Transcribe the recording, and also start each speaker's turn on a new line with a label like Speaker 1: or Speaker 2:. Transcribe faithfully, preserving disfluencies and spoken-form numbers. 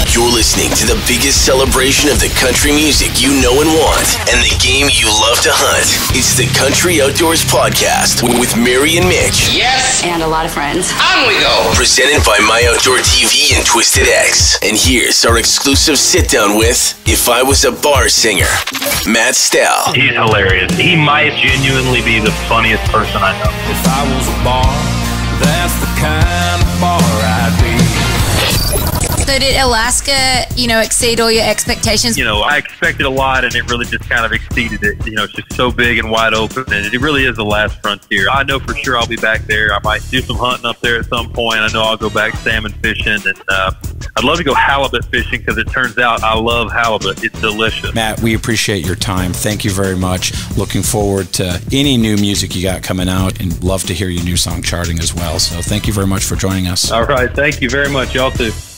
Speaker 1: You're listening to the biggest celebration of the country music you know and want, and the game you love to hunt. It's the Country Outdoors Podcast with Mary and Mitch.
Speaker 2: Yes!
Speaker 3: And a lot of friends.
Speaker 2: On we go!
Speaker 1: Presented by My Outdoor T V and Twisted X. And here's our exclusive sit-down with If I Was a Bar Singer, Matt Stell.
Speaker 4: He's hilarious. He might genuinely be the funniest person I know.
Speaker 5: If I was a bar, that's the kind of bar I'd be.
Speaker 6: So did Alaska, you know, exceed all your expectations?
Speaker 4: You know, I expected a lot, and it really just kind of exceeded it. You know, it's just so big and wide open, and it really is the last frontier. I know for sure I'll be back there. I might do some hunting up there at some point. I know I'll go back salmon fishing, and uh, I'd love to go halibut fishing because it turns out I love halibut. It's delicious.
Speaker 7: Matt, we appreciate your time. Thank you very much. Looking forward to any new music you got coming out, and love to hear your new song charting as well. So thank you very much for joining us.
Speaker 4: All right. Thank you very much. Y'all too.